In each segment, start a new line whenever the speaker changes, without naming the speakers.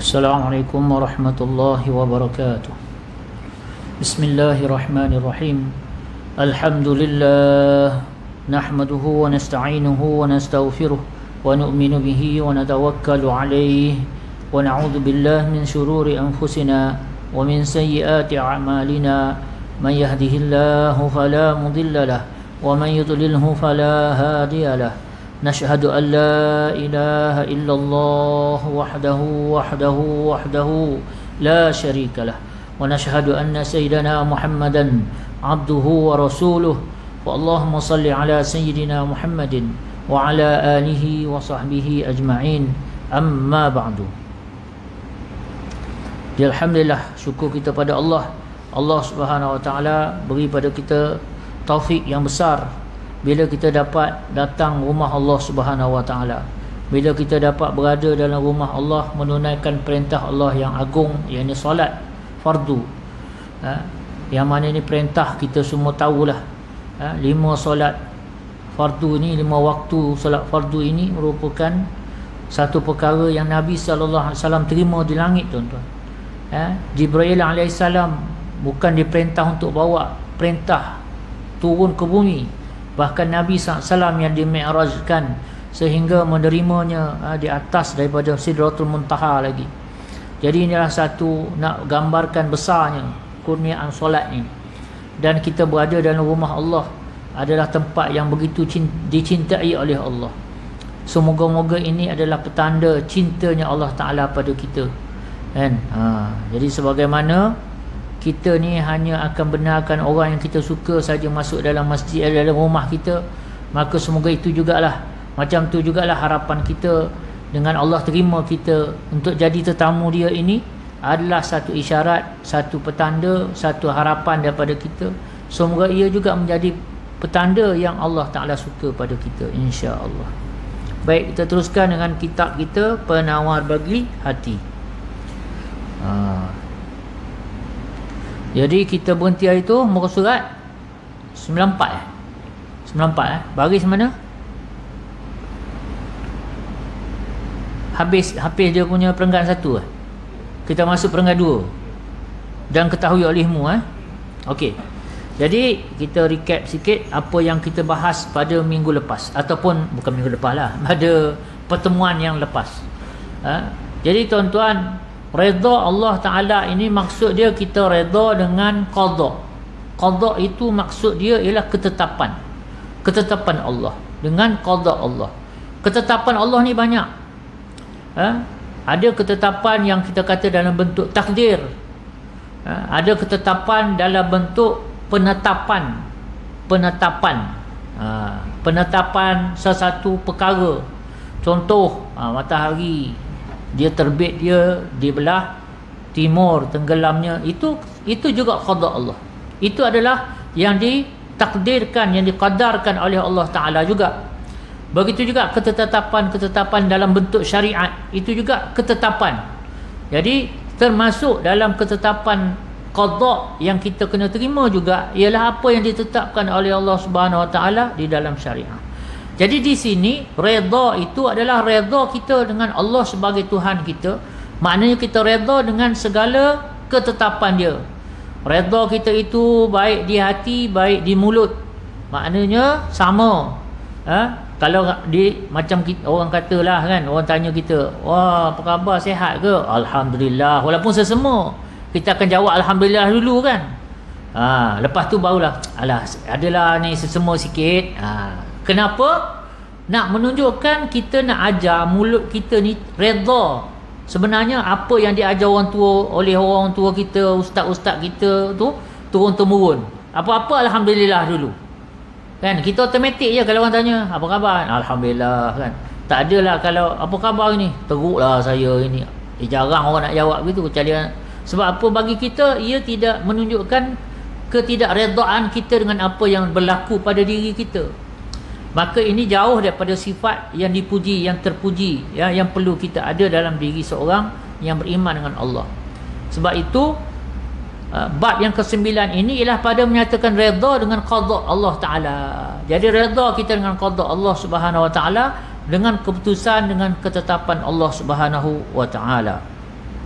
Assalamualaikum warahmatullahi wabarakatuh. Bismillahirrahmanirrahim. Alhamdulillah nahmaduhu wa nasta'inuhu wa nastaghfiruh wa nu'minu bihi wa natawakkalu alayhi wa na'udzu billahi min shururi anfusina wa min sayyiati a'malina. Man yahdihillahu fala mudilla lahu wa man yudlilhu fala hadiya lahu. نشهد أن لا إله إلا الله وحده لا شريك له ونشهد أن سيدنا محمدا عبده ورسوله اللهم صل على سيدنا محمد وعلى آله وصحبه أجمعين أما بعد. Alhamdulillah, syukur kita pada Allah. Allah Subhanahu Wa Taala beri pada kita taufik yang besar bila kita dapat datang rumah Allah Subhanahu Wa Taala, bila kita dapat berada dalam rumah Allah, menunaikan perintah Allah yang agung, iaitu solat fardu. Yang mana ini perintah kita semua tahulah. 5 solat fardu ni, 5 waktu solat fardu ini merupakan satu perkara yang Nabi SAW terima di langit, tuan-tuan. Jibril AS bukan diperintah untuk bawa, perintah turun ke bumi. Bahkan Nabi SAW yang dimi'rajkan sehingga menerimanya di atas daripada Sidratul Muntaha lagi. Jadi inilah satu nak gambarkan besarnya kurniaan solat ini. Dan kita berada dalam rumah Allah adalah tempat yang begitu dicintai oleh Allah. Semoga-moga ini adalah petanda cintanya Allah Ta'ala pada kita, kan? Jadi sebagaimana kita ni hanya akan benarkan orang yang kita suka saja masuk dalam masjid, dalam rumah kita, maka semoga itu jugalah, macam tu jugalah harapan kita dengan Allah terima kita untuk jadi tetamu dia ini adalah satu isyarat, satu petanda, satu harapan daripada kita. Semoga ia juga menjadi petanda yang Allah Ta'ala suka pada kita, insya-Allah. Baik, kita teruskan dengan kitab kita, Penawar Bagi Hati. Jadi kita berhenti hari tu muka surat 94 baris mana? Habis dia punya perenggan 1. Kita masuk perenggan 2. Dan ketahui olehmu. Okey. Jadi kita recap sikit apa yang kita bahas pada minggu lepas, ataupun bukan minggu lepas lah, pada pertemuan yang lepas. Jadi tuan-tuan, redha Allah Ta'ala ini maksud dia kita redha dengan qada. Qada itu maksud dia ialah ketetapan. Ketetapan Allah. Dengan qada Allah. Ketetapan Allah ni banyak. Ada ketetapan yang kita kata dalam bentuk takdir. Ada ketetapan dalam bentuk penetapan. Penetapan sesuatu perkara. Contoh, matahari dia terbit, dia di belah timur, tenggelamnya, itu juga qada Allah. Itu adalah yang ditakdirkan, yang diqadarkan oleh Allah Ta'ala juga. Begitu juga ketetapan dalam bentuk syariat, itu juga ketetapan. Jadi termasuk dalam ketetapan qada yang kita kena terima juga ialah apa yang ditetapkan oleh Allah Subhanahu Wa Ta'ala di dalam syariat. Jadi di sini redha itu adalah redha kita dengan Allah sebagai Tuhan kita. Maknanya kita redha dengan segala ketetapan dia. Redha kita itu baik di hati, baik di mulut. Maknanya sama. Kalau macam kita, orang katalah kan, orang tanya kita, wah apa khabar, sihat ke? Alhamdulillah. Walaupun sesama, kita akan jawab Alhamdulillah dulu kan. Lepas tu barulah, alah adalah ni sesama sikit. Kenapa? Nak menunjukkan kita nak ajar mulut kita ni redha. Sebenarnya apa yang diajar orang tua, oleh orang tua kita, ustaz-ustaz kita tu turun-temurun. Apa-apa Alhamdulillah dulu. Kan? Kita automatik je kalau orang tanya, apa khabar? Alhamdulillah kan. Tak adalah kalau apa khabar ni? Teruklah saya ini. Jarang orang nak jawab gitu. Sebab apa, bagi kita ia tidak menunjukkan ketidakredaan kita dengan apa yang berlaku pada diri kita. Maka ini jauh daripada sifat yang dipuji, yang terpuji, yang perlu kita ada dalam diri seorang yang beriman dengan Allah. Sebab itu bab yang ke-9 ini ialah pada menyatakan redha dengan qada Allah Ta'ala. Jadi redha kita dengan qada Allah Subhanahu Wa Ta'ala dengan keputusan, dengan ketetapan Allah Subhanahu wa taala.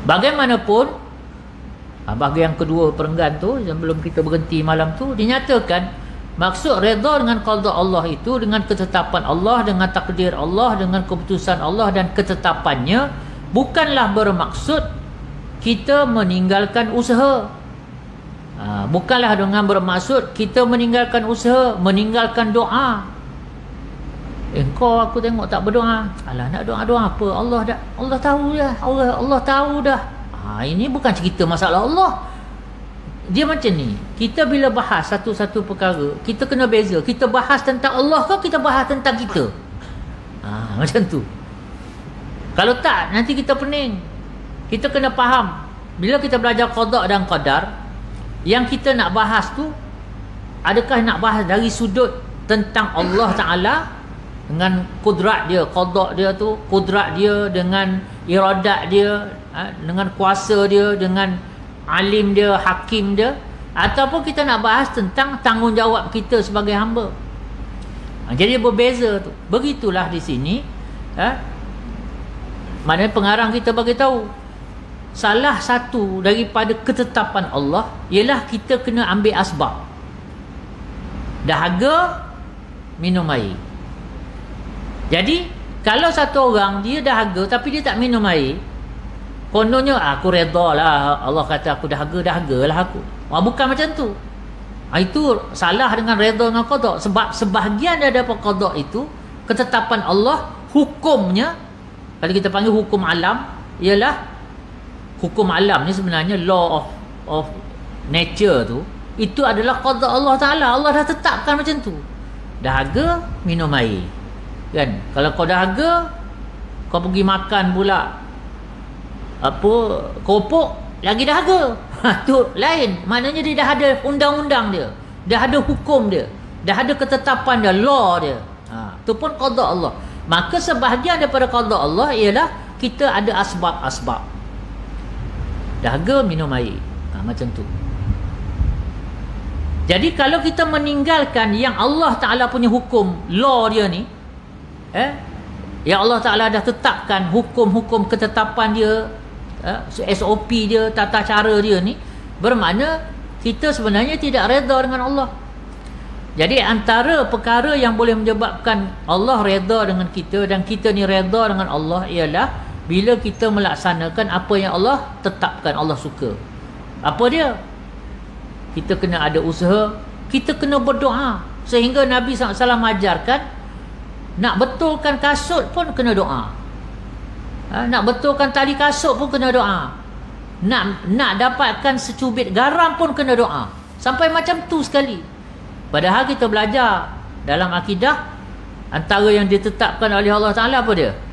Bagaimanapun, bahagian kedua perenggan tu, sebelum kita berhenti malam tu, dinyatakan maksud redha dengan qada Allah itu dengan ketetapan Allah, dengan takdir Allah, dengan keputusan Allah dan ketetapannya, bukanlah bermaksud kita meninggalkan usaha. Bukanlah dengan bermaksud kita meninggalkan usaha, meninggalkan doa. Kau aku tengok tak berdoa. Alah, nak doa apa? Allah tahu dah. Allah tahu dah. Ini bukan cerita masalah Allah. Dia macam ni. Kita bila bahas satu-satu perkara, kita kena beza. Kita bahas tentang Allah ke kita bahas tentang kita? Macam tu. Kalau tak, nanti kita pening. Kita kena faham. Bila kita belajar qada dan qadar, yang kita nak bahas tu, adakah nak bahas dari sudut tentang Allah Ta'ala dengan kudrat dia, qada dia tu, kudrat dia dengan iradat dia, dengan kuasa dia, dengan alim dia, hakim dia, ataupun kita nak bahas tentang tanggungjawab kita sebagai hamba. Jadi berbeza tu. Begitulah di sini. Maknanya pengarang kita bagi tahu, salah satu daripada ketetapan Allah ialah kita kena ambil asbab. Dahaga, minum air. Jadi kalau satu orang dia dahaga tapi dia tak minum air, kononnya aku redha lah, Allah kata aku dahaga lah aku. Bukan macam tu. Itu salah dengan redha dengan qada. Sebab sebahagian daripada qada itu ketetapan Allah, hukumnya, kalau kita panggil hukum alam, ialah hukum alam ni sebenarnya law of nature tu, itu adalah qada Allah Ta'ala. Allah dah tetapkan macam tu. Dahaga, minum air. Kan? Kalau kau dahaga, kau pergi makan pula keropok, lagi dahaga. Tu lain. Maknanya dia dah ada undang-undang dia. Dah ada hukum dia. Dah ada ketetapan dia, law dia. Tu pun qada Allah. Maka sebahagian daripada qada Allah ialah kita ada asbab-asbab. Dahaga, minum air. Macam tu. Jadi kalau kita meninggalkan yang Allah Ta'ala punya hukum, law dia ni, yang Allah Ta'ala dah tetapkan hukum-hukum ketetapan dia, SOP dia, tata cara dia ni, bermakna kita sebenarnya tidak redha dengan Allah. Jadi antara perkara yang boleh menyebabkan Allah redha dengan kita dan kita ni redha dengan Allah ialah bila kita melaksanakan apa yang Allah tetapkan, Allah suka. Apa dia? Kita kena ada usaha, kita kena berdoa. Sehingga Nabi SAW ajarkan, nak betulkan kasut pun kena doa. Nak betulkan tali kasut pun kena doa. Nak dapatkan secubit garam pun kena doa. Sampai macam tu sekali. Padahal kita belajar dalam akidah, antara yang ditetapkan oleh Allah Ta'ala apa dia?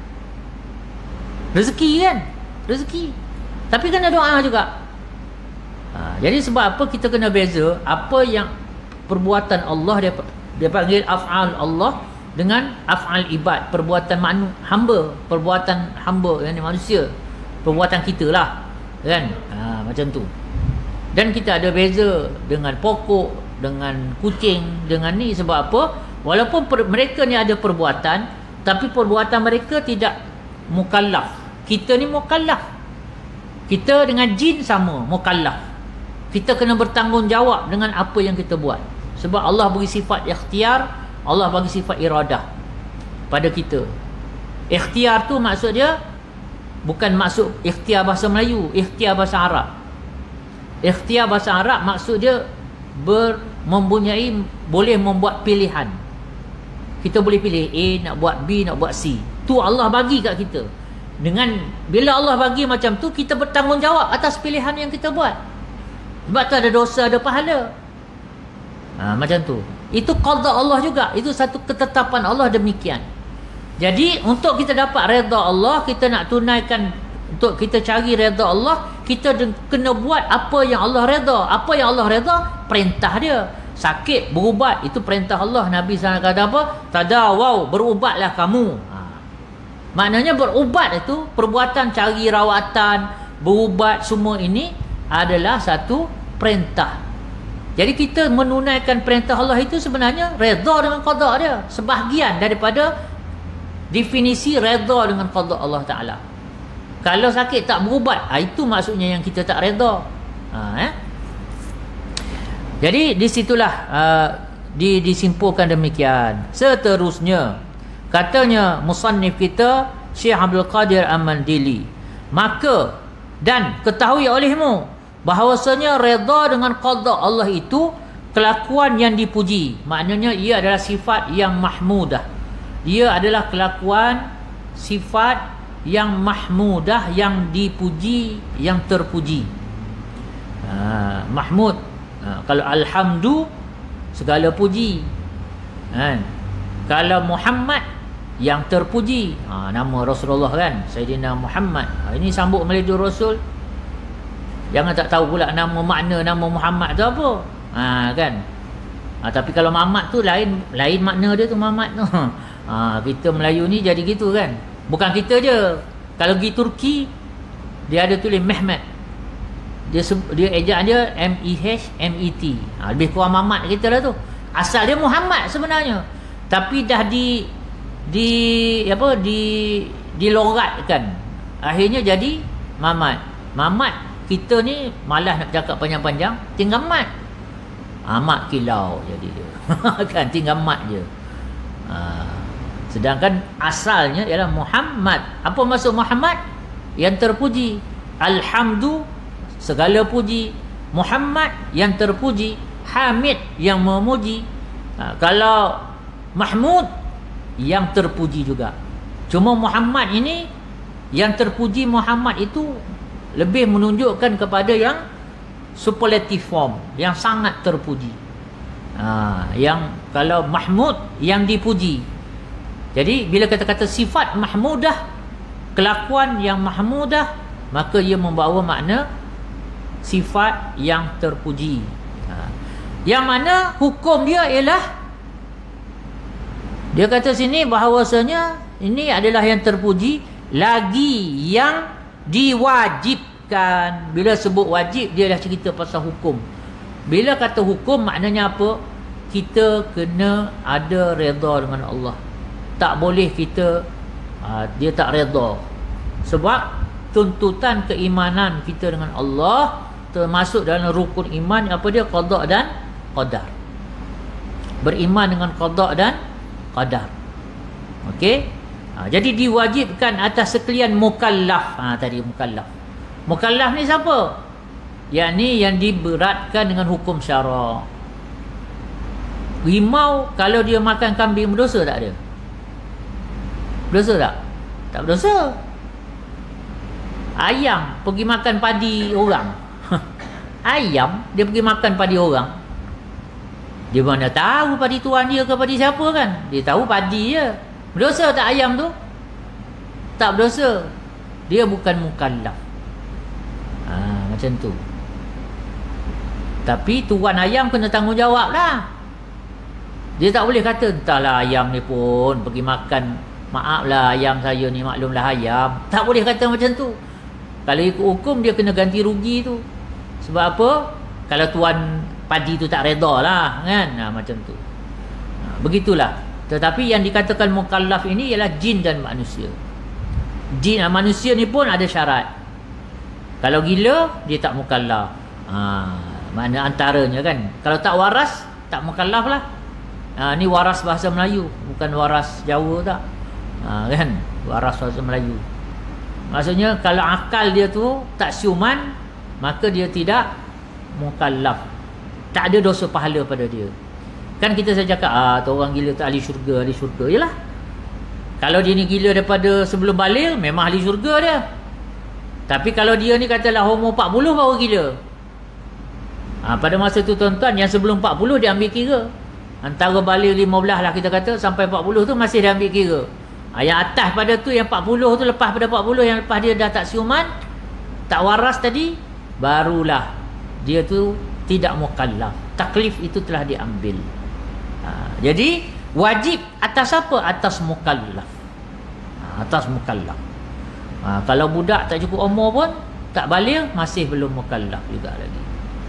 Rezeki kan? Rezeki. Tapi kena doa juga. Jadi sebab apa kita kena beza apa yang perbuatan Allah, dia panggil af'al Allah dengan af'al ibad, perbuatan hamba, perbuatan hamba yang manusia, perbuatan kita lah kan. Macam tu. Dan kita ada beza dengan pokok, dengan kucing, dengan ni. Sebab apa? Walaupun mereka ni ada perbuatan, tapi perbuatan mereka tidak mukallaf. Kita ni mukallaf. Kita dengan jin sama, mukallaf. Kita kena bertanggungjawab dengan apa yang kita buat. Sebab Allah bagi sifat ikhtiar, Allah bagi sifat iradah pada kita. Ikhtiar tu maksud dia bukan maksud ikhtiar bahasa Melayu, ikhtiar bahasa Arab. Ikhtiar bahasa Arab maksud dia mempunyai, boleh membuat pilihan. Kita boleh pilih A, nak buat B, nak buat C. Tu Allah bagi kat kita. Dengan bila Allah bagi macam tu, kita bertanggungjawab atas pilihan yang kita buat. Sebab tu ada dosa, ada pahala. Macam tu. Itu qada Allah juga. Itu satu ketetapan Allah demikian. Jadi untuk kita dapat redha Allah, kita nak tunaikan, untuk kita cari redha Allah, kita kena buat apa yang Allah redha. Apa yang Allah redha? Perintah dia. Sakit, berubat, itu perintah Allah. Nabi SAW kata apa? Tadawaw, berubatlah kamu. Maknanya berubat itu, perbuatan cari rawatan, berubat, semua ini adalah satu perintah. Jadi kita menunaikan perintah Allah itu sebenarnya redha dengan qada dia. Sebahagian daripada definisi redha dengan qada Allah Ta'ala. Kalau sakit tak berubat, itu maksudnya yang kita tak redha. Jadi di situlah disimpulkan demikian. Seterusnya katanya musannif kita Syekh Abdul Qadir Al-Mandili, maka dan ketahui olehmu bahawasanya redha dengan qada Allah itu kelakuan yang dipuji. Maknanya ia adalah sifat yang mahmudah. Ia adalah kelakuan sifat yang mahmudah, yang dipuji, yang terpuji. Mahmud, kalau alhamdu segala puji, kalau Muhammad yang terpuji, nama Rasulullah kan, Sayyidina Muhammad. Ini sambut Maulidur Rasul, jangan tak tahu pula makna nama Muhammad tu apa. Kan. Tapi kalau Muhammad tu lain makna dia tu Muhammad tu. Kita Melayu ni jadi gitu kan. Bukan kita je. Kalau pergi Turki, dia ada tulis Mehmet. Dia ejaan dia MEHMET. Lebih kurang Muhammad kita lah tu. Asal dia Muhammad sebenarnya. Tapi dah diloratkan. Akhirnya jadi Muhammad. Muhammad kita ni malas nak cakap panjang-panjang, tinggal mat. Mat kilau jadi dia. Kan tinggal mat je. Sedangkan asalnya ialah Muhammad. Apa maksud Muhammad? Yang terpuji. Alhamdu, segala puji. Muhammad yang terpuji. Hamid yang memuji. Kalau Mahmud yang terpuji juga. Cuma Muhammad ini yang terpuji, Muhammad itu lebih menunjukkan kepada yang superlative form, yang sangat terpuji. Yang kalau Mahmud yang dipuji. Jadi bila kata-kata sifat mahmudah, kelakuan yang mahmudah, maka ia membawa makna sifat yang terpuji. Yang mana hukum dia ialah, dia kata sini bahawasanya ini adalah yang terpuji lagi yang diwajibkan. Bila sebut wajib, dia dah cerita pasal hukum. Bila kata hukum, maknanya apa? Kita kena ada redha dengan Allah. Tak boleh kita dia tak redha. Sebab tuntutan keimanan kita dengan Allah termasuk dalam rukun iman apa dia? Qada dan qadar. Beriman dengan qada dan qadar. Okey? Jadi diwajibkan atas sekalian mukallaf. Tadi mukallaf. Mukallaf ni siapa? Yakni yang diberatkan dengan hukum syarak. Rimau kalau dia makan kambing berdosa tak ada? Berdosa tak? Tak berdosa. Ayam pergi makan padi orang. Ayam dia pergi makan padi orang. Dia mana tahu padi tuan dia ke padi siapa kan? Dia tahu padi je. Berdosa tak ayam tu? Tak berdosa. Dia bukan mukallaf. Macam tu. Tapi tuan ayam kena tanggungjawab lah. Dia tak boleh kata, entahlah ayam ni pun pergi makan, maaflah ayam saya ni, maklumlah ayam. Tak boleh kata macam tu. Kalau ikut hukum dia kena ganti rugi tu. Sebab apa? Kalau tuan padi tu tak reda lah kan. Macam tu. Begitulah. Tetapi yang dikatakan mukallaf ini ialah jin dan manusia. Jin dan manusia ni pun ada syarat. Kalau gila, dia tak mukallaf. Mana antaranya kan. Kalau tak waras, tak mukallaf lah. Ni waras bahasa Melayu, bukan waras Jawa tak. Kan? Waras bahasa Melayu. Maksudnya kalau akal dia tu tak siuman, maka dia tidak mukallaf. Tak ada dosa pahala pada dia. Kan kita saya cakap, tu orang gila tak ahli syurga, ahli syurga. Yalah. Kalau dia ni gila daripada sebelum balik, memang ahli syurga dia. Tapi kalau dia ni katalah umur 40 baru gila. Pada masa tu tuan-tuan, yang sebelum 40 dia ambil kira. Antara balik 15 lah kita kata sampai 40 tu masih dia ambil kira. Yang atas pada tu, yang 40 tu, lepas pada 40, yang lepas dia dah tak siuman, tak waras tadi, barulah dia tu tidak mukallaf. Taklif itu telah diambil. Jadi wajib atas apa? Atas mukallaf. Atas mukallaf. Kalau budak tak cukup umur pun tak balik, masih belum mukallaf juga lagi.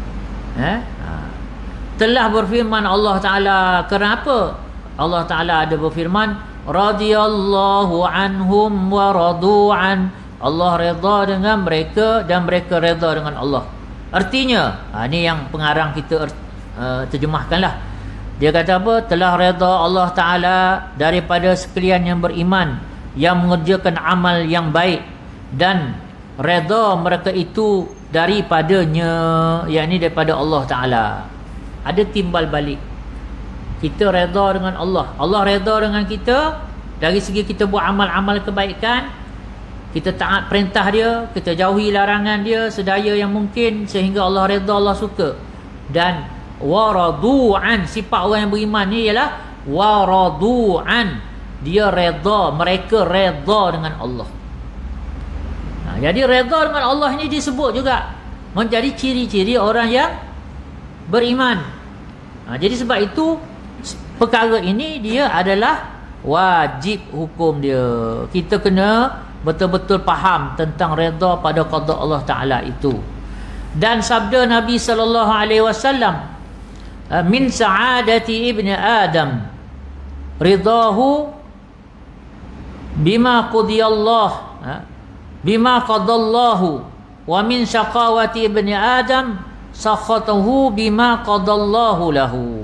Telah berfirman Allah Ta'ala, kenapa? Allah Ta'ala ada berfirman, radiyallahu anhum wa radu'an Allah redha dengan mereka dan mereka redha dengan Allah. Artinya, ni yang pengarang kita terjemahkanlah. Dia kata apa? Telah redha Allah Ta'ala daripada sekalian yang beriman, yang mengerjakan amal yang baik, dan redha mereka itu daripadanya, yakni daripada Allah Ta'ala. Ada timbal balik. Kita redha dengan Allah, Allah redha dengan kita dari segi kita buat amal-amal kebaikan, kita taat perintah dia, kita jauhi larangan dia sedaya yang mungkin, sehingga Allah redha, Allah suka. Dan waradu'an, sifat orang yang beriman ni ialah waradu'an, dia redha, mereka redha dengan Allah. Jadi redha dengan Allah ni disebut juga menjadi ciri-ciri orang yang beriman. Jadi sebab itu perkara ini dia adalah wajib hukum dia. Kita kena betul-betul faham tentang redha pada qada Allah Ta'ala itu. Dan sabda Nabi sallallahu alaihi wasallam, min sa'adati ibni Adam ridahu bima qadiyallah, bima qadallahu, wa min syaqawati ibni Adam sakhatahu bima qadallahu lahu.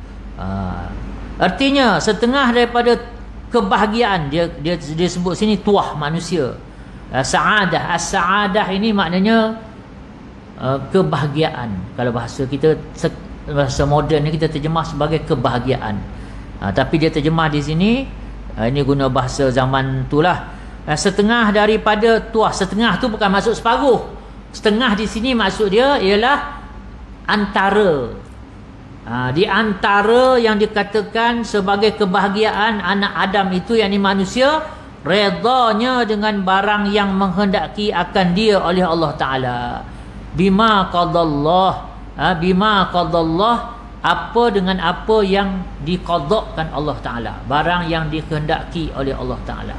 Artinya setengah daripada kebahagiaan, dia sebut sini tuah manusia. Sa'adah, as-sa'adah ini maknanya kebahagiaan. Kalau bahasa kita, bahasa moden ni kita terjemah sebagai kebahagiaan. Tapi dia terjemah di sini, ini guna bahasa zaman itulah. Setengah daripada tuah. Setengah tu bukan maksud separuh. Setengah di sini maksud dia ialah antara. Di antara yang dikatakan sebagai kebahagiaan anak Adam itu, yakni manusia, redanya dengan barang yang menghendaki akan dia oleh Allah Ta'ala. Bima qadallah, bima qadallah, apa dengan apa yang diqadakkan Allah Ta'ala, barang yang dikehendaki oleh Allah Ta'ala.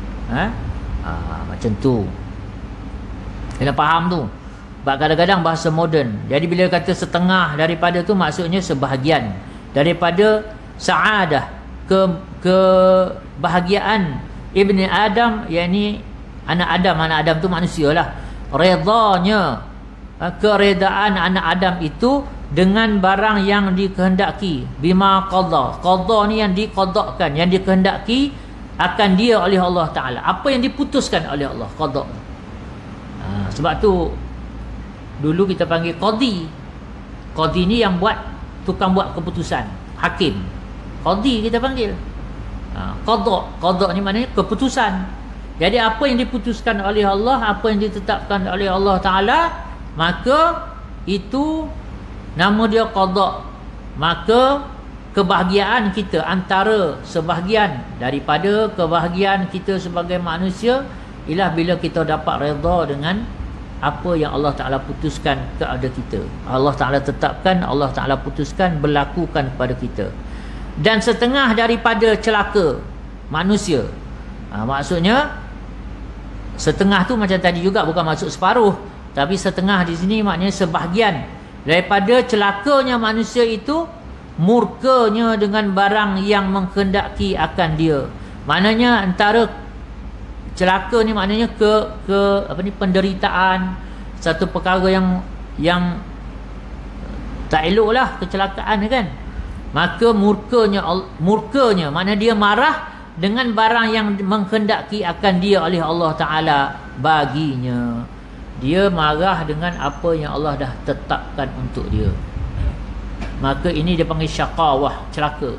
Macam tu, kena faham tu. Sebab kadang-kadang bahasa moden, jadi bila kata setengah daripada tu, maksudnya sebahagian daripada sa'adah, kebahagiaan ibni Adam, yakni anak Adam. Anak Adam tu manusia lah. Redanya, keredaan anak Adam itu dengan barang yang dikehendaki. Bima qadha, qadha ni yang diqadakkan, yang dikehendaki akan dia oleh Allah Ta'ala. Apa yang diputuskan oleh Allah, qadha. Sebab tu dulu kita panggil qadi. Qadi ni yang buat, tukang buat keputusan, hakim. Qadi kita panggil. Qada ni maknanya keputusan. Jadi apa yang diputuskan oleh Allah, apa yang ditetapkan oleh Allah Ta'ala, maka itu nama dia qada. Maka kebahagiaan kita, antara sebahagian daripada kebahagiaan kita sebagai manusia, ialah bila kita dapat redha dengan apa yang Allah Ta'ala putuskan kepada kita. Allah Ta'ala tetapkan, Allah Ta'ala putuskan, berlakukan kepada kita. Dan setengah daripada celaka manusia, maksudnya setengah tu macam tadi juga, bukan maksud separuh, tapi setengah di sini maknanya sebahagian daripada celakanya manusia itu, murkanya dengan barang yang menghendaki akan dia. Maknanya antara celaka ni maknanya penderitaan, satu perkara yang tak elok lah, kecelakaan kan. Maka murkanya maknanya dia marah dengan barang yang menghendaki akan dia oleh Allah Ta'ala baginya. Dia marah dengan apa yang Allah dah tetapkan untuk dia. Maka ini dia panggil syaqawah, celaka.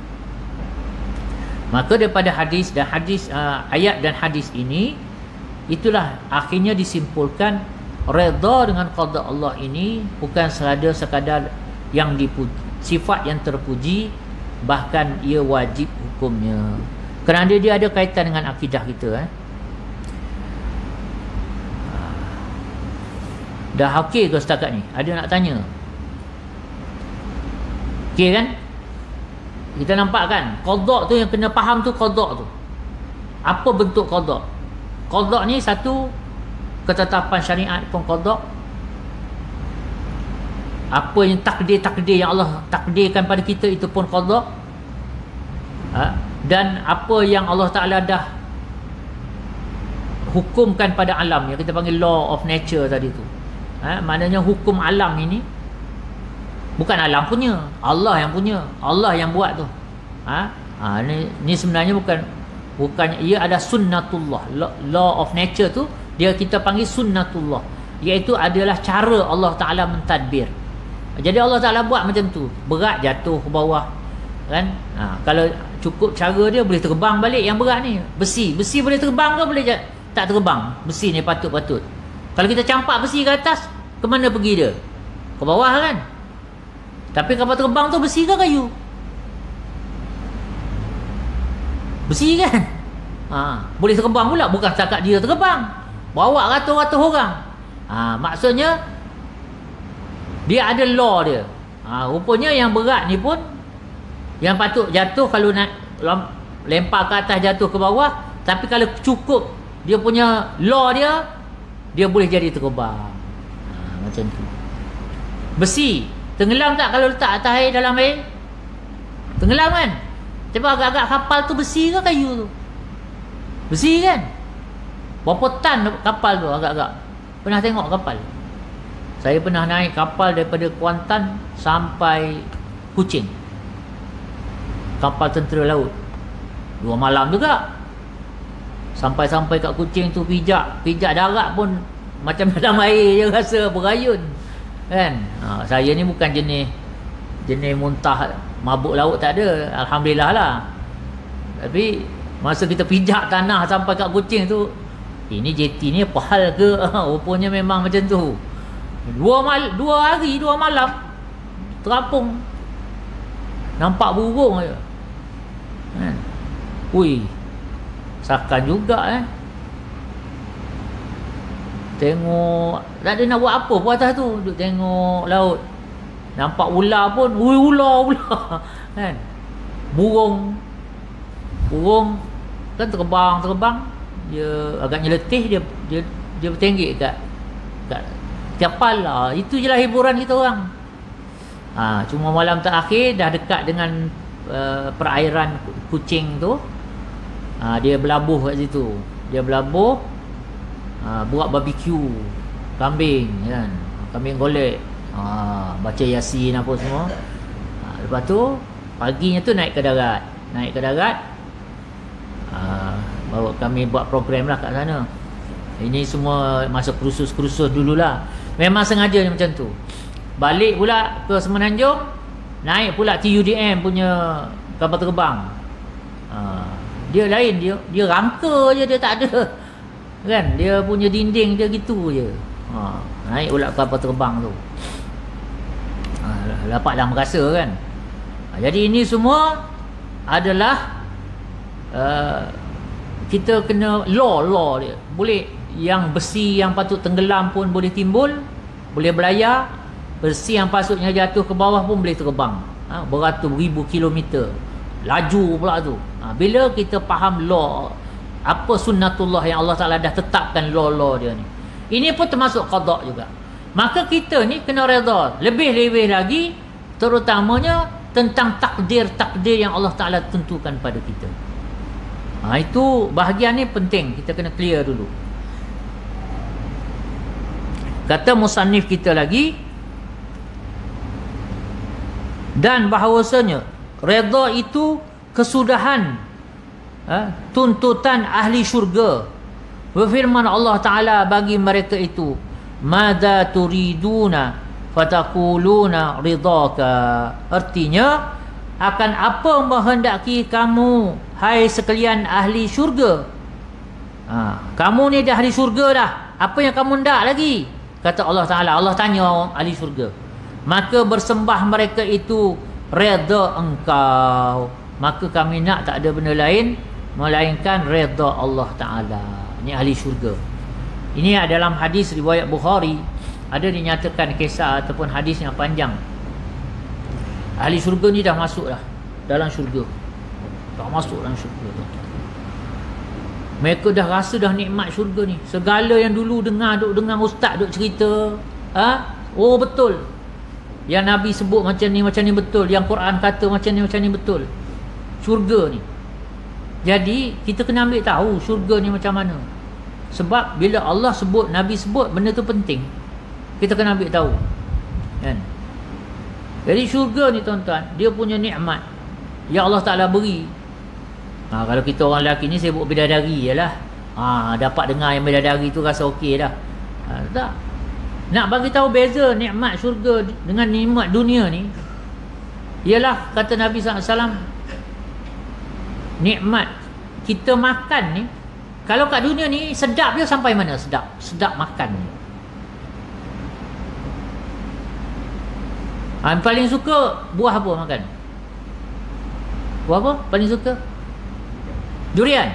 Maka daripada hadis dan hadis, ayat dan hadis ini, itulah akhirnya disimpulkan redha dengan qada Allah ini bukan sekadar yang sifat yang terpuji, bahkan ia wajib hukumnya. Kerana dia ada kaitan dengan akidah kita. Dah okey ke setakat ni? Ada nak tanya? Okey kan? Kita nampak kan, qada tu yang kena faham tu, qada tu apa bentuk qada. Qada ni satu ketetapan syariat pun qada. Apa yang takdir yang Allah takdirkan pada kita itu pun qada. Dan apa yang Allah Ta'ala dah hukumkan pada alam yang kita panggil law of nature tadi tu. Maknanya hukum alam ini bukan alam punya, Allah yang punya, Allah yang buat tu. Ni sebenarnya bukan ia ada sunnatullah. Law of nature tu dia kita panggil sunnatullah, iaitu adalah cara Allah Taala mentadbir. Jadi Allah Taala buat macam tu, berat jatuh ke bawah kan. Kalau cukup cara dia boleh terbang balik. Yang berat ni besi boleh terbang ke boleh tak terbang? Besi ni patut. Kalau kita campak besi ke atas, ke mana pergi dia? Ke bawah kan. Tapi kapal terbang tu besi ke kayu? Besi kan. Boleh terbang pula. Bukan setakat dia terbang, bawa ratus-ratus orang. Maksudnya dia ada law dia. Rupanya yang berat ni pun, yang patut jatuh kalau nak lempar ke atas jatuh ke bawah, tapi kalau cukup dia punya law dia boleh jadi terbang. Macam tu. Besi tenggelam tak kalau letak atas air, dalam air? Tenggelam kan. Cuba agak-agak kapal tu besi ke kayu tu? Besi kan. Berapa tan kapal tu agak-agak? Pernah tengok kapal? Saya pernah naik kapal daripada Kuantan sampai Kuching, kapal tentera laut. 2 malam juga. Sampai-sampai kat Kuching tu pijak darat pun macam dalam air je rasa berayun kan. Saya ni bukan jenis muntah mabuk laut, tak ada, alhamdulillah lah. Tapi masa kita pijak tanah sampai kat Kuching tu, ini JT ni apa hal ke? Rupanya memang macam tu. 2 hari 2 malam terapung, nampak burung je kan. Sakan juga tengok, tak ada nak buat apa pun atas tu, duduk tengok laut. Nampak ular pun, ular kan. Burung kan terbang, dia agaknya letih, dia bertenggek kat kapal lah. Itu je lah hiburan kita orang. Cuma malam terakhir dah dekat dengan perairan Kuching tu, dia berlabuh kat situ. Dia berlabuh, buat barbecue kambing kan, kambing golek, baca Yasin apa semua. Lepas tu paginya tu naik ke darat, baru kami buat program lah kat sana. Ini semua masa kursus dululah. Memang sengaja ni macam tu. Balik pula ke Semenanjung, naik pula TUDM punya kapal terbang. Dia lain, dia rangka je, dia tak ada kan, dia punya dinding dia gitu je. Naik pula kapal terbang tu, dapatlah merasa kan. Jadi ini semua adalah kita kena law dia. Boleh yang besi yang patut tenggelam pun boleh timbul, boleh berlayar. Besi yang patutnya jatuh ke bawah pun boleh terbang, beratus ribu kilometer laju pula tu. Bila kita faham law, apa sunnatullah yang Allah Ta'ala dah tetapkan law dia ni, ini pun termasuk qada juga. Maka kita ni kena redha. Lebih-lebih lagi terutamanya tentang takdir yang Allah Ta'ala tentukan pada kita. Itu bahagian ni penting, kita kena clear dulu. Kata musannif kita lagi, dan bahawasanya redha itu kesudahan tuntutan ahli syurga. Berfirman Allah Ta'ala bagi mereka itu, madza turiduna fataquluna ridaka. Artinya, akan apa menghendaki kamu, hai sekalian ahli syurga? Kamu ni dah ahli syurga dah, apa yang kamu hendak lagi? Kata Allah Ta'ala. Allah tanya ahli syurga, maka bersembah mereka itu, redha engkau. Maka kami nak tak ada benda lain melainkan redha Allah Ta'ala. Ini ahli syurga. Ini dalam hadis riwayat Bukhari, ada dinyatakan kisah ataupun hadis yang panjang. Ahli syurga ni dah masuk dah dalam syurga, dah masuk dalam syurga tu. Mereka dah rasa dah nikmat syurga ni. Segala yang dulu duk dengar ustaz duk cerita, oh betul, yang Nabi sebut macam ni betul, yang Quran kata macam ni betul, syurga ni. Jadi kita kena ambil tahu syurga ni macam mana. Sebab bila Allah sebut, Nabi sebut, benda tu penting, kita kena ambil tahu, kan? Jadi syurga ni tuan-tuan, dia punya nikmat yang Allah Ta'ala beri. Kalau kita orang lelaki ni sibuk bidadari je lah, dapat dengar yang bidadari tu rasa okey dah. Tak. Nak bagi tahu beza nikmat syurga dengan nikmat dunia ni, ialah kata Nabi SAW, nikmat kita makan ni, kalau kat dunia ni sedap dia sampai mana sedap? Sedap makan ni. Paling suka buah apa makan? Buah apa paling suka? Durian?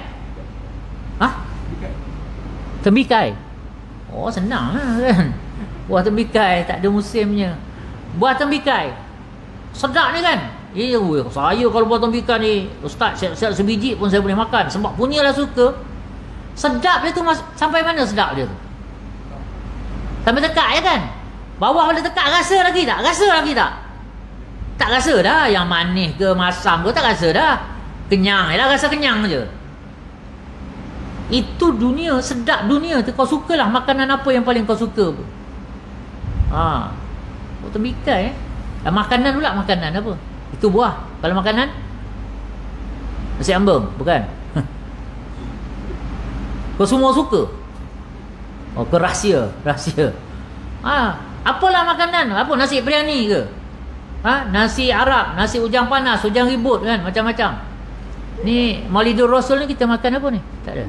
Tembikai. Oh, senang lah kan. Buah tembikai, tak ada musimnya. Buah tembikai sedap ni kan. Saya kalau buah tembikai ni, ustaz, saya sebiji pun saya boleh makan, sebab punyalah suka. Sedap dia tu sampai mana sedap dia tu? Sampai tekak ya kan? Bawah pada tekak, rasa lagi tak? Rasa lagi tak? Tak rasa dah. Yang manis ke masam ke tak rasa dah. Kenyang je lah, rasa kenyang je. Itu dunia, sedap dunia tu. Kau sukalah makanan apa yang paling kau suka pun. Buah tembikai makanan pula, makanan apa? Itu buah. Kalau makanan, nasi ambeng, bukan? Kau semua suka? Kau rahsia. Apalah makanan? Apa, nasi biryani ke? Nasi Arab, nasi ujang panas, ujang ribut kan, macam-macam. Ni Maulidur Rasul ni kita makan apa ni? Tak ada.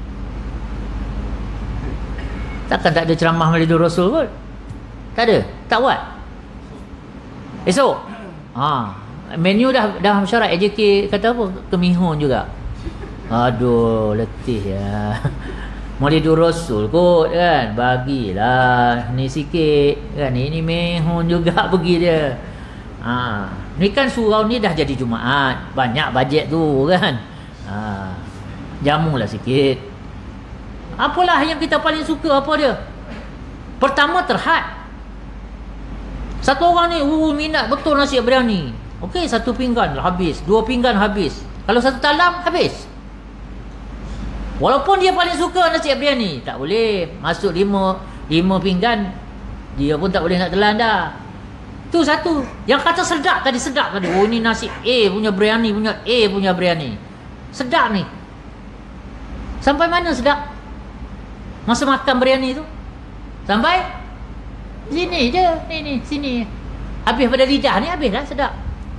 Takkan tak ada ceramah Maulidur Rasul kot? Tak ada. Tak buat. Esok. Menu dah syarat AJK kata apa? Kemihun juga. Aduh, letih ya. Maulidur Rasul kot kan, bagilah ni sikit kan. Ini mehun juga pergi dia. Ni kan surau ni dah jadi Jumaat, banyak bajet tu kan. Jamulah sikit. Apalah yang kita paling suka, apa dia? Pertama, terhad. Satu orang ni minat betul nasi biryani. Okey, satu pinggan lah habis, dua pinggan habis. Kalau satu talam habis. Walaupun dia paling suka nasi biryani, tak boleh masuk lima pinggan, dia pun tak boleh nak telan dah. Tu satu. Yang kata sedap tadi. Oh, ni nasi A punya biryani, punya A punya biryani. Sedap ni. Sampai mana sedap? Masa makan biryani tu sampai sini je. Ni sini. Habis pada lidah ni, habis lah sedap.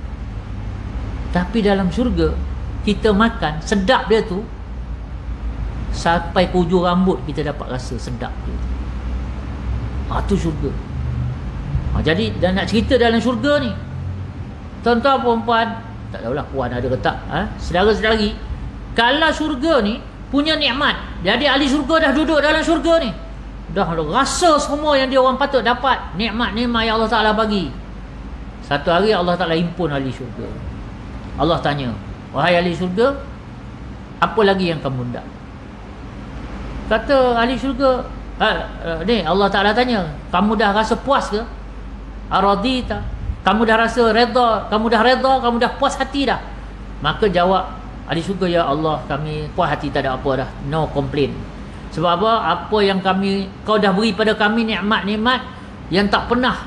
Tapi dalam syurga kita makan, sedap dia tu sampai ke hujung rambut kita dapat rasa sedap dia. Tu syurga. Jadi dan nak cerita dalam syurga ni, tuan-tuan puan-puan, tak tahulah puan ada ke tak, saudara-saudari, kalau syurga ni punya nikmat, jadi ahli syurga dah duduk dalam syurga ni, dah rasa semua yang dia orang patut dapat, nikmat-nikmat yang Allah Ta'ala bagi. Satu hari Allah Ta'ala himpun ahli syurga. Allah tanya, wahai ahli syurga, apa lagi yang kamu nak? Kata ahli syurga, ni Allah Ta'ala tanya, kamu dah rasa puas ke? Aradita, kamu dah rasa redha, kamu dah puas hati dah? Maka jawab ahli syurga, ya Allah, kami puas hati, tak ada apa dah, no complain. Sebab apa? Apa yang kau dah beri pada kami, nikmat-nikmat yang tak pernah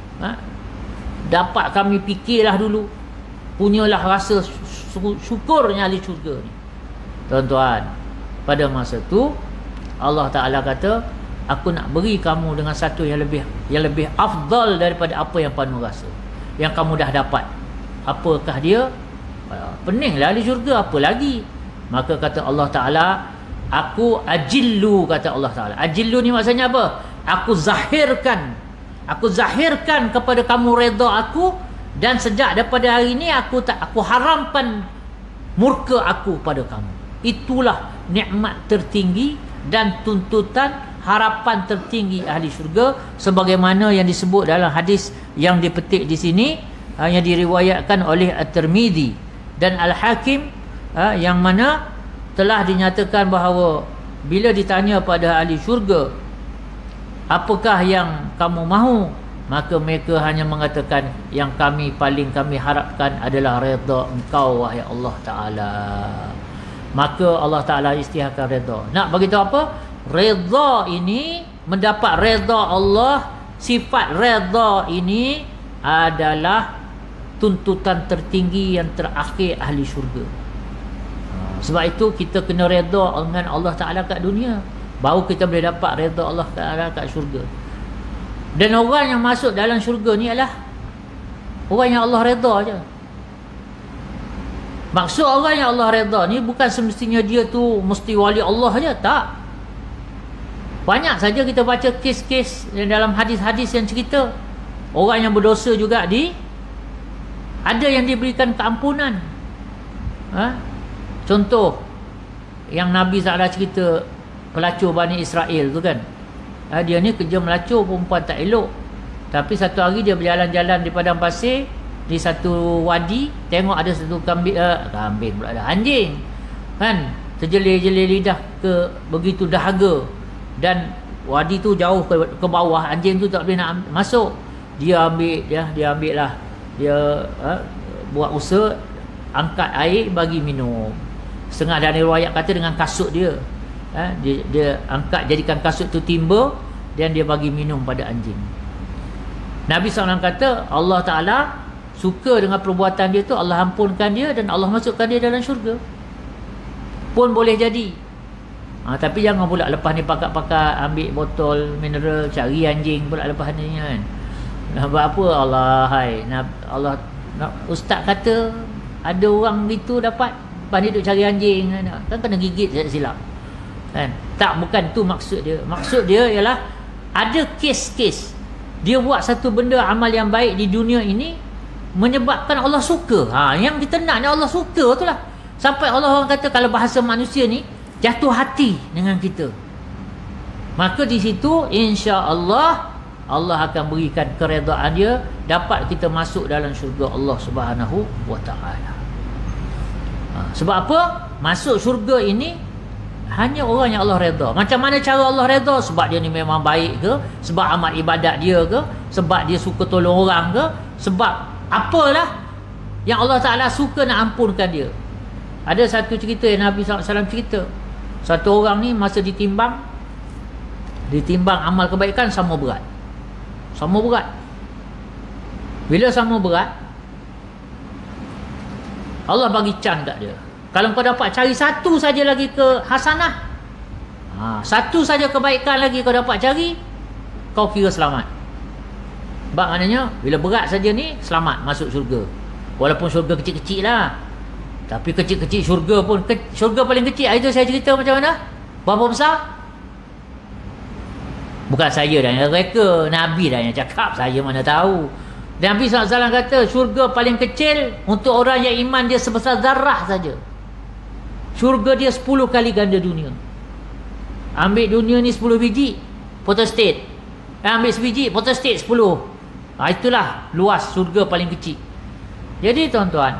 dapat kami fikirlah dulu. Punyalah rasa syukurnya ahli syurga ni. Tuan-tuan, pada masa tu Allah Ta'ala kata, aku nak beri kamu dengan satu yang lebih afdal daripada apa yang kamu rasa, yang kamu dah dapat. Apakah dia? Peninglah ahli syurga, apa lagi? Maka kata Allah Ta'ala, aku ajillu, kata Allah Ta'ala. Ajillu ni maksudnya apa? Aku zahirkan kepada kamu redha aku, dan sejak daripada hari ini aku haramkan murka aku pada kamu. Itulah nikmat tertinggi dan tuntutan harapan tertinggi ahli syurga, sebagaimana yang disebut dalam hadis yang dipetik di sini, yang diriwayatkan oleh At-Tirmidzi dan Al-Hakim, yang mana telah dinyatakan bahawa bila ditanya pada ahli syurga, apakah yang kamu mahu, maka mereka hanya mengatakan, yang kami harapkan adalah redha engkau wahai Allah Ta'ala. Maka Allah Ta'ala isytiharkan redha. Nak bagi tahu apa? Redha ini, mendapat redha Allah, sifat redha ini adalah tuntutan tertinggi yang terakhir ahli syurga. Sebab itu kita kena redha dengan Allah Ta'ala kat dunia, baru kita boleh dapat redha Allah Ta'ala kat syurga. Dan orang yang masuk dalam syurga ni adalah orang yang Allah redha je. Maksud orang yang Allah redha ni bukan semestinya dia tu mesti wali Allah je, tak. Banyak saja kita baca kes-kes dalam hadis-hadis yang cerita orang yang berdosa juga ada yang diberikan keampunan. Contoh yang Nabi SAW cerita pelacur Bani Israel tu kan, dia ni kerja melacur, perempuan tak elok, tapi satu hari dia berjalan-jalan di padang pasir, di satu wadi, tengok ada satu kambing pula, ada anjing kan, terjelir-jelir lidah ke begitu dahaga, dan wadi tu jauh ke bawah, anjing tu tak boleh nak masuk. Dia ambil lah, dia buat usaha angkat air bagi minum. Setengah dari riwayat kata dengan kasut dia, dia angkat jadikan kasut tu timba, dan dia bagi minum pada anjing. Nabi SAW kata Allah Ta'ala suka dengan perbuatan dia tu, Allah ampunkan dia dan Allah masukkan dia dalam syurga pun boleh jadi. Tapi jangan pula lepas ni pakat-pakat ambil botol mineral cari anjing pula lepas ni kan. Buat apa Allah ustaz kata ada orang gitu dapat, lepas ni duk cari anjing kan, kena gigit silap kan. Tak, bukan tu maksud dia. Maksud dia ialah ada kes-kes dia buat satu benda amal yang baik di dunia ini menyebabkan Allah suka. Yang kita nak ni Allah suka tu lah, sampai Allah orang kata kalau bahasa manusia ni jatuh hati dengan kita. Maka di situ insya-Allah Allah akan berikan keredaan dia, dapat kita masuk dalam syurga Allah Subhanahu wa taala. Sebab apa? Masuk syurga ini hanya orang yang Allah redha. Macam mana cara Allah redha? Sebab dia ni memang baik ke? Sebab amal ibadat dia ke? Sebab dia suka tolong orang ke? Sebab apalah yang Allah Ta'ala suka nak ampunkan dia. Ada satu cerita yang Nabi SAW cerita, satu orang ni masa ditimbang amal kebaikan sama berat. Bila sama berat, Allah bagi can kat dia, kalau kau dapat cari satu saja lagi ke hasanah, satu saja kebaikan lagi kau dapat cari, kau kira selamat. Sebab maknanya bila berat saja ni selamat masuk syurga. Walaupun syurga kecil-kecil lah, tapi kecil-kecil syurga pun, syurga paling kecil itu saya cerita macam mana, berapa besar. Bukan saya dah yang reka, Nabi dah yang cakap, saya mana tahu. Nabi SAW kata syurga paling kecil untuk orang yang iman dia sebesar zarah saja, syurga dia 10 kali ganda dunia. Ambil dunia ni 10 biji, photostate, ambil sebiji, photostate 10. Itulah luas syurga paling kecil. Jadi tuan-tuan,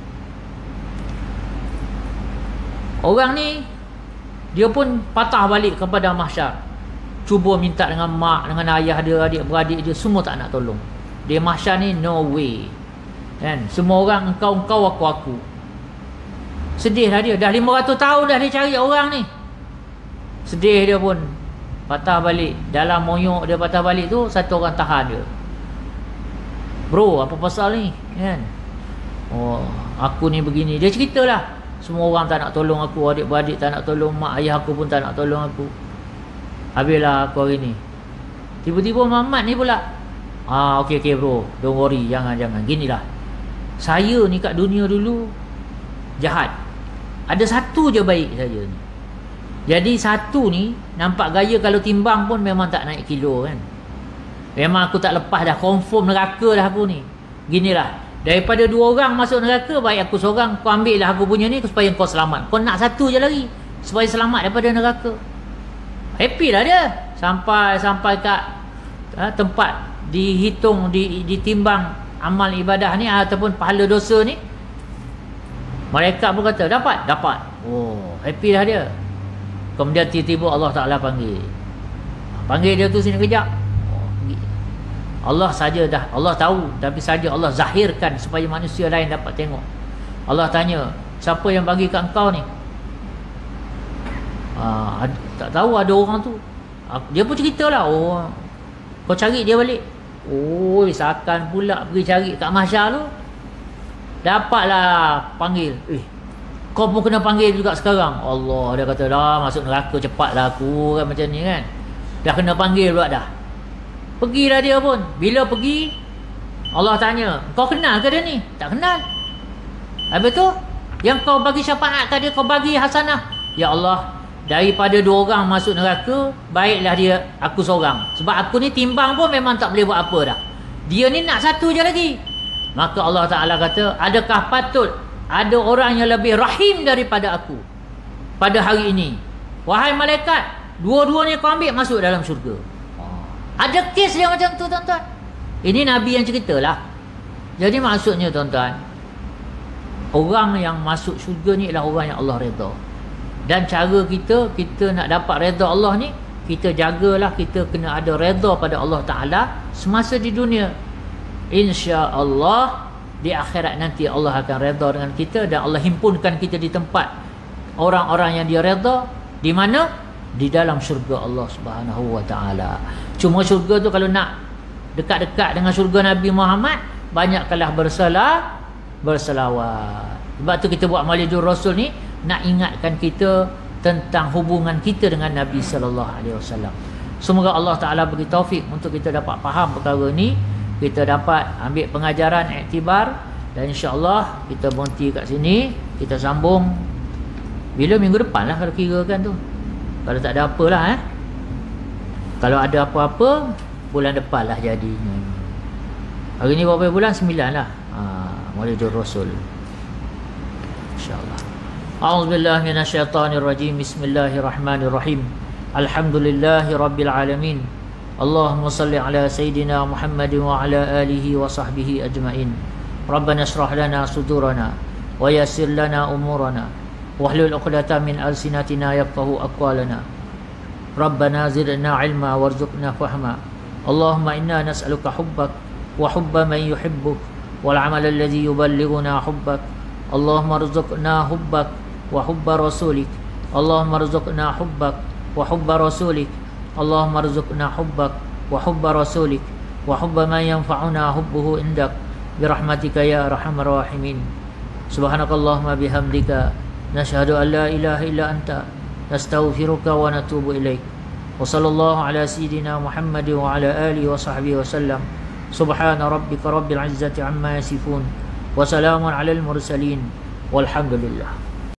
orang ni dia pun patah balik kepada mahsyar, cuba minta dengan mak, dengan ayah dia, adik-beradik dia, semua tak nak tolong dia. Mahsyar ni no way kan, semua orang engkau, aku. Sedih lah dia, dah 500 tahun dah dia cari orang ni. Sedih dia pun patah balik. Dalam moyok dia patah balik tu, satu orang tahan dia. Bro, apa pasal ni kan? Oh, aku ni begini. Dia ceritalah, semua orang tak nak tolong aku, adik-beradik tak nak tolong, mak ayah aku pun tak nak tolong aku. Habislah aku hari ni. Tiba-tiba Muhammad ni pula, okey bro, don't worry, jangan. Ginilah, saya ni kat dunia dulu jahat, ada satu je baik saja ni. Jadi satu ni nampak gaya kalau timbang pun memang tak naik kilo kan. Memang aku tak lepas dah, confirm neraka dah aku ni. Ginilah, daripada 2 orang masuk neraka, baik aku seorang, kau ambil lah aku punya ni supaya kau selamat. Kau nak satu je lagi supaya selamat daripada neraka. Happy lah dia. Sampai kat tempat dihitung, ditimbang amal ibadah ni ataupun pahala dosa ni, malaikat pun kata dapat. Oh, happy lah dia. Kemudian tiba-tiba Allah Ta'ala panggil dia tu sini kejap. Allah saja dah, Allah tahu, tapi saja Allah zahirkan supaya manusia lain dapat tengok. Allah tanya, siapa yang bagi kat engkau ni? tak tahu ada orang tu. Dia pun cerita lah, oh kau cari dia balik. Oh, seakan pula pergi cari kat mahsyar tu, dapatlah panggil. Kau pun kena panggil juga sekarang. Allah, dia kata dah masuk neraka cepatlah aku kan, macam ni kan. Dah kena panggil pula dah. Pergilah dia pun. Bila pergi, Allah tanya, kau kenal ke dia ni? Tak kenal. Habis tu, yang kau bagi syafaat kat dia, kau bagi hasanah. Ya Allah, daripada 2 orang masuk neraka, baiklah dia aku seorang. Sebab aku ni timbang pun memang tak boleh buat apa dah. Dia ni nak 1 je lagi. Maka Allah Ta'ala kata, adakah patut ada orang yang lebih rahim daripada aku pada hari ini? Wahai malaikat, dua-duanya kau ambil masuk dalam syurga. Ada kes dia macam tu, tuan-tuan. Ini Nabi yang ceritalah. Jadi maksudnya, tuan-tuan, orang yang masuk syurga ni adalah orang yang Allah redha. Dan cara kita nak dapat redha Allah ni, kita jagalah, kita kena ada redha pada Allah Ta'ala semasa di dunia. InsyaAllah di akhirat nanti Allah akan redha dengan kita, dan Allah himpunkan kita di tempat orang-orang yang dia redha. Di mana? Di dalam syurga Allah Subhanahu wa Ta'ala. Cuma syurga tu kalau nak dekat-dekat dengan syurga Nabi Muhammad, banyaklah berselawat. Sebab tu kita buat Maulidur Rasul ni, nak ingatkan kita tentang hubungan kita dengan Nabi sallallahu alaihi wasallam. Semoga Allah Ta'ala bagi taufik untuk kita dapat faham perkara ni, kita dapat ambil pengajaran, iktibar, dan insya-Allah kita berhenti kat sini. Kita sambung bila minggu depan lah kalau kira kan tu. Kalau tak ada apalah kalau ada apa-apa bulan depan lah jadinya. Hari ni berapa bulan? 9 lah. Maulidur Rasul. InsyaAllah. A'udzubillahi minasyaitanirrajim. Bismillahirrahmanirrahim. Alhamdulillahi rabbil alamin. Allahumma salli ala Sayyidina Muhammadin wa ala alihi wa sahbihi ajma'in. Rabbana shrah lana sudurana wa yassir lana umurana wahlul 'uqdatam min alsinatina yafqahu aqwalana. Rabbana zidna ilma warzuqna fahma. Allahumma inna nas'aluka hubbak wa hubba man yuhibbuk wal 'amal alladhi yuballighuna hubbak. Allahumma rzuqna hubbak wa hubba rasulik. Allahumma rzuqna hubbak wa hubba rasulik. Allahumma rzuqna hubbak wa hubba rasulik wa hubba man yanfa'una hubbuhu indak birahmatika ya arhamar rahimin. Subhanakallahumma bihamdika nashhadu an la ilaha illa anta nastaghfiruka wa natubu ilaik. Wa sallallahu ala sayyidina Muhammadin wa ala alihi wa sahbihi wa sallam. Subhana rabbika rabbil izzati amma yasifun wa salamun alal mursalin walhamdulillah.